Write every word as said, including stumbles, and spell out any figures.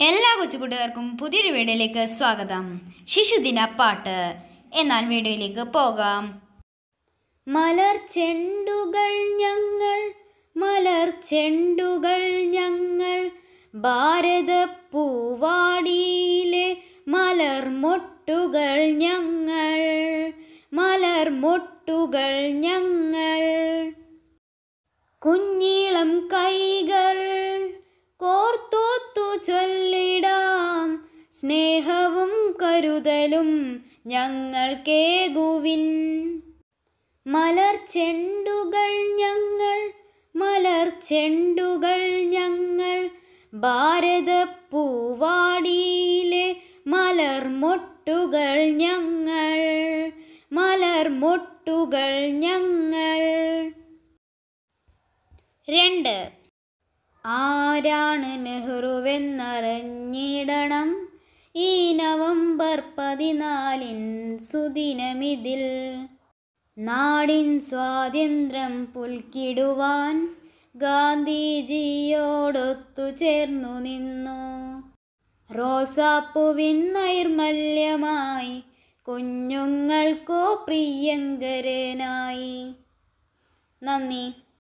എല്ലാ കൊച്ചുകൂട്ടുകാർക്കും പുതിയൊരു വീഡിയോയിലേക്ക് സ്വാഗതം. ശിശുദിന പാട്ട്. എന്നാൽ വീഡിയോയിലേക്ക് പോകാം. മലർ ചെണ്ടുകൾ ഞങ്ങൾ, മലർ ചെണ്ടുകൾ ഞങ്ങൾ, ഭാരതപ്പൂവാടിയിലെ മലർ മൊട്ടുകൾ ഞങ്ങൾ, മലർ മൊട്ടുകൾ ഞങ്ങൾ. കുഞ്ഞിളം കൈകൾ കോർത്തോത്തു ചൊല്ലിടാം, സ്നേഹവും കരുതലും ഞങ്ങൾക്കേകുവിൻ. മലർ ചെണ്ടുകൾ ഞങ്ങൾ, മലർ ചെണ്ടുകൾ ഞങ്ങൾ, ഭാരതപ്പൂവാടിയിലെ മലർ മൊട്ടുകൾ ഞങ്ങൾ, മലർ മൊട്ടുകൾ ഞങ്ങൾ. രണ്ട്. ആരാണ് നെഹ്റുവെന്നറിഞ്ഞിടണം, ഈ നവംബർ പതിനാലിൻ സുദിനമിതിൽ. നാടിൻ സ്വാതന്ത്ര്യം പുൽക്കിടുവാൻ ഗാന്ധിജിയോടൊത്തു ചേർന്നു നിന്നു. റോസാപ്പൂവിൻ നൈർമല്യമായി കുഞ്ഞുങ്ങൾക്കോ പ്രിയങ്കരനായി. നന്ദി.